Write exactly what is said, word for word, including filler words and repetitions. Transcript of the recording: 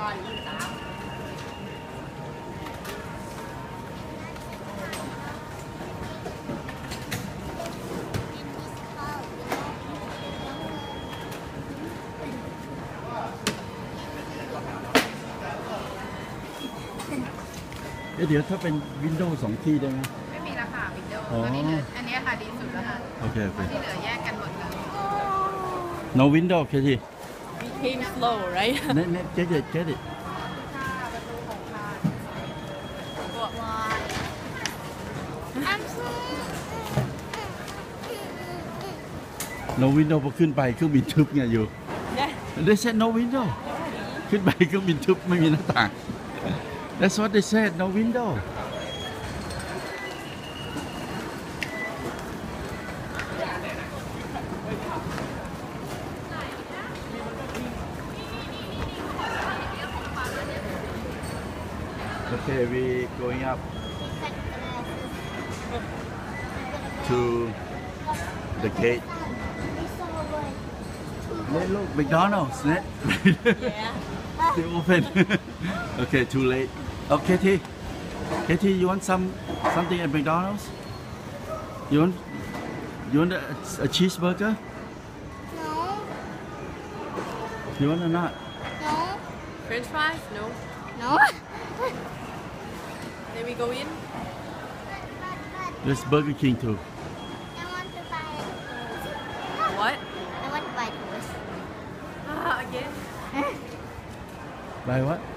เดี๋ยวถ้าเป็นวินโดว์สองที่ได้ไหมไม่มีราคาวินโดว์อ๋อตอนนี้เหลืออันนี้ค่ะดีสุดแล้วค่ะโอเคโอเคที่เหลือแยกกันหมดเลย no window แค่ที่ We came slow, right? เน็ตเน็ต get it get it ประตูของค่ะ no window พอขึ้นไปเครื่องบินทึบไงอยู่ Yeah. they said no window ขึ้นไปเครื่องบินทึบไม่มีหน้าต่าง that's what they said no window okay we going up to the gate Look, look, McDonald's, net. Yeah. Still open. Okay, too late. Oh, Katie, Katie, you want some something at McDonald's? You want you want a, a cheeseburger? No, You want or not? no, French fries? No. no. Then we go in. There's Burger King too. I want to buy toast. What? I want to buy toast. Ah, again. Buy what?